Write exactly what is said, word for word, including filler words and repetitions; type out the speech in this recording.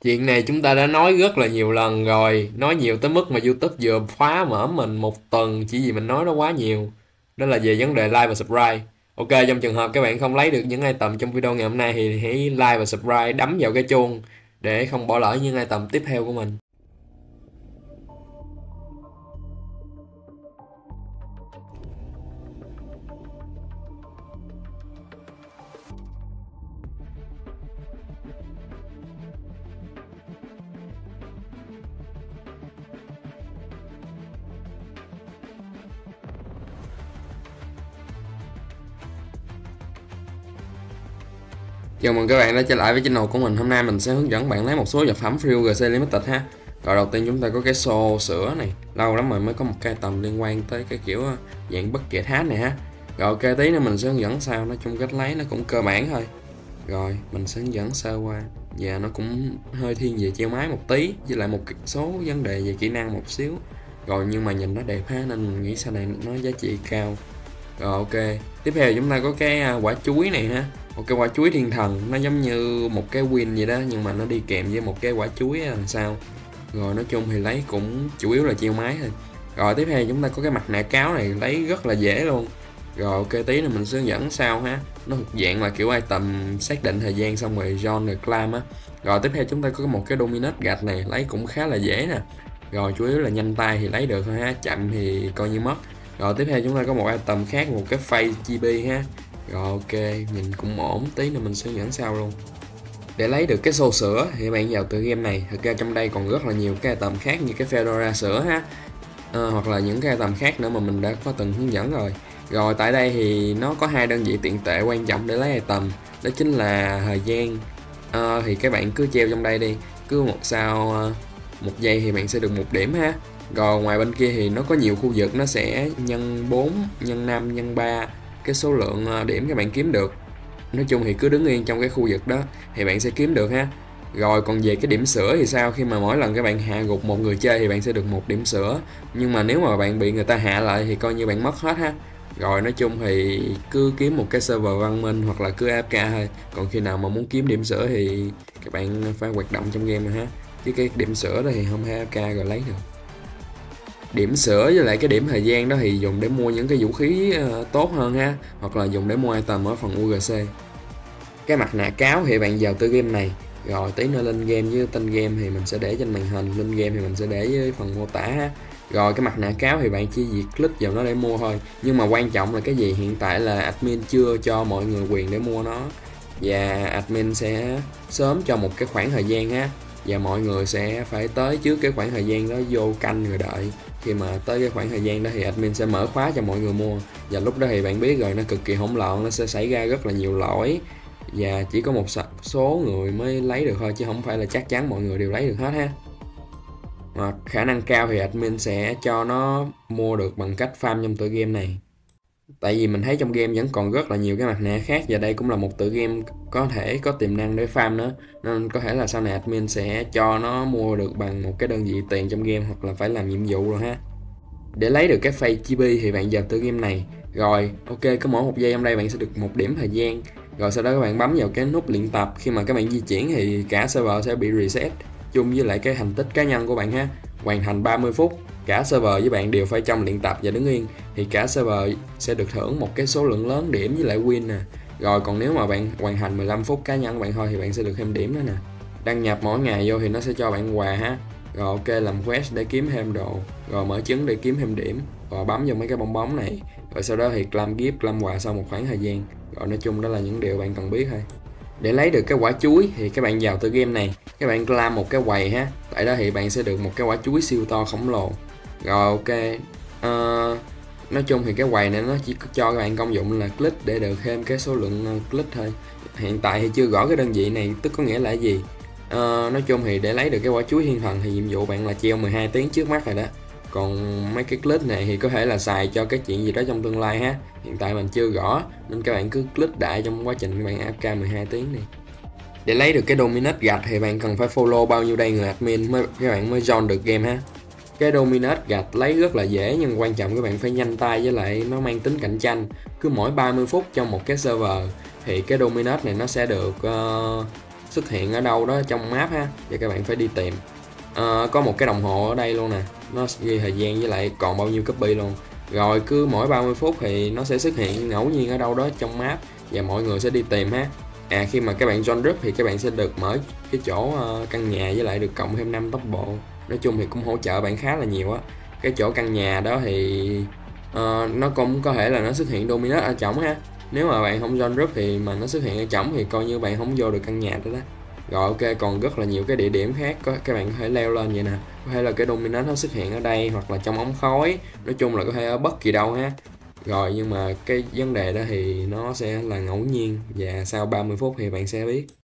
Chuyện này chúng ta đã nói rất là nhiều lần rồi, nói nhiều tới mức mà YouTube vừa khóa mở mình một tuần chỉ vì mình nói nó quá nhiều. Đó là về vấn đề like và subscribe. Ok, trong trường hợp các bạn không lấy được những item trong video ngày hôm nay thì hãy like và subscribe, đấm vào cái chuông để không bỏ lỡ những item tiếp theo của mình. Chào mừng các bạn đã trở lại với channel của mình. Hôm nay mình sẽ hướng dẫn bạn lấy một số vật phẩm free giê xê Limited ha. Rồi đầu tiên chúng ta có cái xô sữa này. Lâu lắm rồi mới có một cái tầm liên quan tới cái kiểu dạng bucket hat này ha. Rồi ok, tí nữa mình sẽ hướng dẫn sao. Nói chung cách lấy nó cũng cơ bản thôi. Rồi mình sẽ hướng dẫn sơ qua. Và nó cũng hơi thiên về treo máy một tí, với lại một số vấn đề về kỹ năng một xíu. Rồi nhưng mà nhìn nó đẹp ha, nên mình nghĩ sau này nó giá trị cao. Rồi ok, tiếp theo chúng ta có cái quả chuối này ha. Một cái quả chuối thiên thần, nó giống như một cái win vậy đó, nhưng mà nó đi kèm với một cái quả chuối làm sao. Rồi nói chung thì lấy cũng chủ yếu là treo máy thôi. Rồi tiếp theo chúng ta có cái mặt nạ cáo này, lấy rất là dễ luôn. Rồi ok, tí nữa mình sẽ hướng dẫn sao ha. Nó thuộc dạng là kiểu item xác định thời gian xong rồi John rồi clam á. Rồi tiếp theo chúng ta có một cái Dominate gạch này, lấy cũng khá là dễ nè. Rồi chủ yếu là nhanh tay thì lấy được thôi ha, chậm thì coi như mất. Rồi tiếp theo chúng ta có một item khác, một cái phay gi bê ha. Rồi ok, nhìn cũng ổn, tí nữa mình sẽ hướng dẫn sau luôn. Để lấy được cái xô sữa thì bạn vào tựa game này. Thực ra trong đây còn rất là nhiều cái item khác như cái Fedora sữa ha, à, hoặc là những cái item khác nữa mà mình đã có từng hướng dẫn rồi. Rồi tại đây thì nó có hai đơn vị tiền tệ quan trọng để lấy item, đó chính là thời gian. À, thì các bạn cứ treo trong đây đi, cứ một sao một giây thì bạn sẽ được một điểm ha. Rồi ngoài bên kia thì nó có nhiều khu vực, nó sẽ nhân bốn, nhân năm, nhân ba cái số lượng điểm các bạn kiếm được. Nói chung thì cứ đứng yên trong cái khu vực đó thì bạn sẽ kiếm được ha. Rồi còn về cái điểm sữa thì sao, khi mà mỗi lần các bạn hạ gục một người chơi thì bạn sẽ được một điểm sữa, nhưng mà nếu mà bạn bị người ta hạ lại thì coi như bạn mất hết ha. Rồi nói chung thì cứ kiếm một cái server văn minh hoặc là cứ a ép ca thôi, còn khi nào mà muốn kiếm điểm sữa thì các bạn phải hoạt động trong game rồi ha, chứ cái điểm sữa đó thì không a ép ca rồi lấy được. Điểm sữa với lại cái điểm thời gian đó thì dùng để mua những cái vũ khí uh, tốt hơn ha, hoặc là dùng để mua item ở phần u giê xê. Cái mặt nạ cáo thì bạn vào tựa game này. Rồi tí nữa lên game với tên game thì mình sẽ để trên màn hình, lên game thì mình sẽ để với phần mô tả ha. Rồi cái mặt nạ cáo thì bạn chỉ việc click vào nó để mua thôi, nhưng mà quan trọng là cái gì, hiện tại là admin chưa cho mọi người quyền để mua nó, và admin sẽ sớm cho một cái khoảng thời gian ha, và mọi người sẽ phải tới trước cái khoảng thời gian đó vô canh rồi đợi. Khi mà tới cái khoảng thời gian đó thì admin sẽ mở khóa cho mọi người mua, và lúc đó thì bạn biết rồi, nó cực kỳ hỗn loạn, nó sẽ xảy ra rất là nhiều lỗi, và chỉ có một số người mới lấy được thôi, chứ không phải là chắc chắn mọi người đều lấy được hết ha. Hoặc khả năng cao thì admin sẽ cho nó mua được bằng cách farm trong tựa game này. Tại vì mình thấy trong game vẫn còn rất là nhiều cái mặt nạ khác, và đây cũng là một tựa game có thể có tiềm năng để farm nữa, nên có thể là sau này admin sẽ cho nó mua được bằng một cái đơn vị tiền trong game, hoặc là phải làm nhiệm vụ rồi ha. Để lấy được cái phay gi bê thì bạn vào tựa game này. Rồi ok, cứ mỗi một giây trong đây bạn sẽ được một điểm thời gian. Rồi sau đó các bạn bấm vào cái nút luyện tập. Khi mà các bạn di chuyển thì cả server sẽ bị reset chung với lại cái thành tích cá nhân của bạn ha. Hoàn thành ba mươi phút, cả server với bạn đều phải trong luyện tập và đứng yên, thì cả server sẽ được thưởng một cái số lượng lớn điểm với lại win nè. Rồi còn nếu mà bạn hoàn thành mười lăm phút cá nhân của bạn thôi thì bạn sẽ được thêm điểm nữa nè. Đăng nhập mỗi ngày vô thì nó sẽ cho bạn quà ha. Rồi ok, làm quest để kiếm thêm đồ, rồi mở trứng để kiếm thêm điểm, rồi bấm vào mấy cái bong bóng này, rồi sau đó thì claim gift, claim quà sau một khoảng thời gian. Rồi nói chung đó là những điều bạn cần biết thôi. Để lấy được cái quả chuối thì các bạn vào tựa game này, các bạn claim một cái quầy ha, tại đó thì bạn sẽ được một cái quả chuối siêu to khổng lồ. Rồi ok, uh, nói chung thì cái quầy này nó chỉ cho các bạn công dụng là click để được thêm cái số lượng click thôi. Hiện tại thì chưa rõ cái đơn vị này tức có nghĩa là gì. Uh, nói chung thì để lấy được cái quả chuối thiên thần thì nhiệm vụ bạn là treo mười hai tiếng trước mắt rồi đó. Còn mấy cái click này thì có thể là xài cho cái chuyện gì đó trong tương lai ha, hiện tại mình chưa rõ, nên các bạn cứ click đại trong quá trình các bạn a ép ca mười hai tiếng đi. Để lấy được cái Dominate gạch thì bạn cần phải follow bao nhiêu đây người admin mới các bạn mới join được game ha. Cái Dominate gạch lấy rất là dễ, nhưng quan trọng các bạn phải nhanh tay, với lại nó mang tính cạnh tranh. Cứ mỗi ba mươi phút trong một cái server thì cái Dominate này nó sẽ được uh, xuất hiện ở đâu đó trong map ha, và các bạn phải đi tìm. À, có một cái đồng hồ ở đây luôn nè, nó ghi thời gian với lại còn bao nhiêu copy luôn. Rồi cứ mỗi ba mươi phút thì nó sẽ xuất hiện ngẫu nhiên ở đâu đó trong map và mọi người sẽ đi tìm ha. À, khi mà các bạn join group thì các bạn sẽ được mở cái chỗ uh, căn nhà với lại được cộng thêm năm tốc bộ. Nói chung thì cũng hỗ trợ bạn khá là nhiều á. Cái chỗ căn nhà đó thì uh, nó cũng có thể là nó xuất hiện Dominus ở trỏng ha. Nếu mà bạn không join group thì mà nó xuất hiện ở trỏng thì coi như bạn không vô được căn nhà đó đó. Rồi ok, còn rất là nhiều cái địa điểm khác có các bạn có thể leo lên vậy nè. Có thể là cái Dominus nó xuất hiện ở đây hoặc là trong ống khói. Nói chung là có thể ở bất kỳ đâu ha. Rồi nhưng mà cái vấn đề đó thì nó sẽ là ngẫu nhiên và sau ba mươi phút thì bạn sẽ biết.